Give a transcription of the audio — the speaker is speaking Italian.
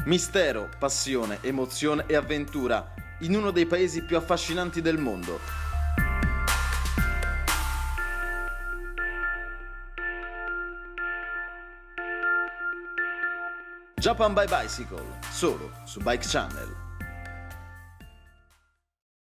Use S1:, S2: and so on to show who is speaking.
S1: Mistero, passione, emozione e avventura in uno dei paesi più affascinanti del mondo. Japan by Bicycle, solo su Bike Channel.